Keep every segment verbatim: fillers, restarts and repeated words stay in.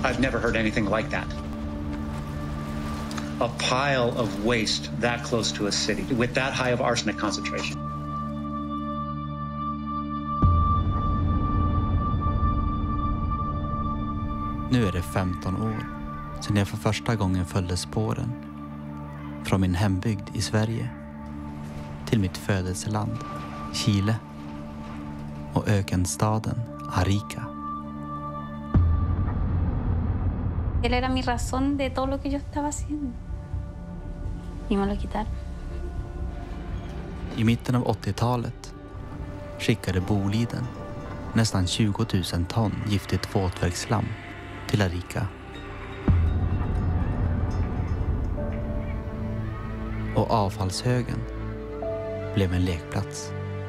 I've never heard anything like that. A pile of waste that close to a city with that high of arsenic concentration. Nu är det femton år sedan jag för första gången följde spåren från min hembygd i Sverige till mitt födelseland, Chile, och ökenstaden Arica. Él era mi razón de todo lo que yo estaba haciendo. Y me lo quitaron. I mitten av åttiotalet skickade Boliden nästan tjugo tusen ton giftigt våtverksslam till Arica. Och avfallshögen blev en lekplats.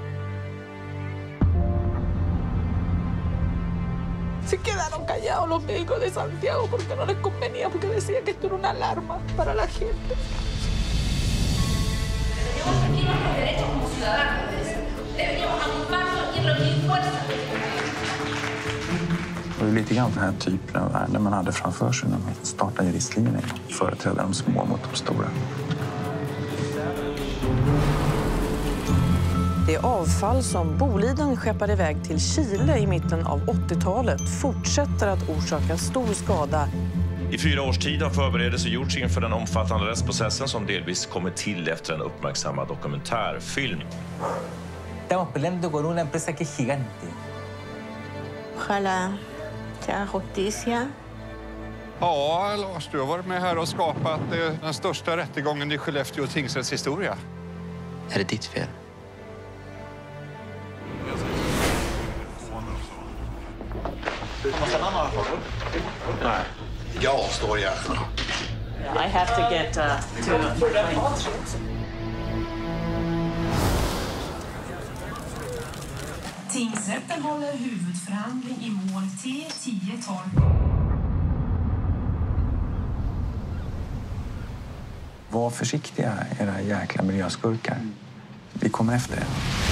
Se quedaron callados los médicos de Santiago porque no les convenía, porque decían que esto era una alarma para la gente. Tenemos aquí nuestros derechos como ciudadanos. Deberíamos agruparnos y reunir fuerzas. Det var lite grann den här typen av ärenden man hade framför sig när man startade juristlinjen. Företräda de små mot de stora. Det avfall som Boliden skeppade iväg till Chile i mitten av åttiotalet fortsätter att orsaka stor skada. I fyra års tid har förberedelser gjorts inför den omfattande rättsprocessen som delvis kommer till efter en uppmärksammad dokumentärfilm. Estamos peleando con una empresa que es gigante. Ojalá se haga justicia. Ja, Lars, du har varit med här och skapat den största rättegången i Skellefteå tingsrätts historia. Är det ditt fel? Nej, jag står gärna. I have to get uh, to... Tingsrätten håller huvudförhandling i mål T tio tolv. Var försiktiga, era jäkla miljöskurkar. Vi kommer efter er.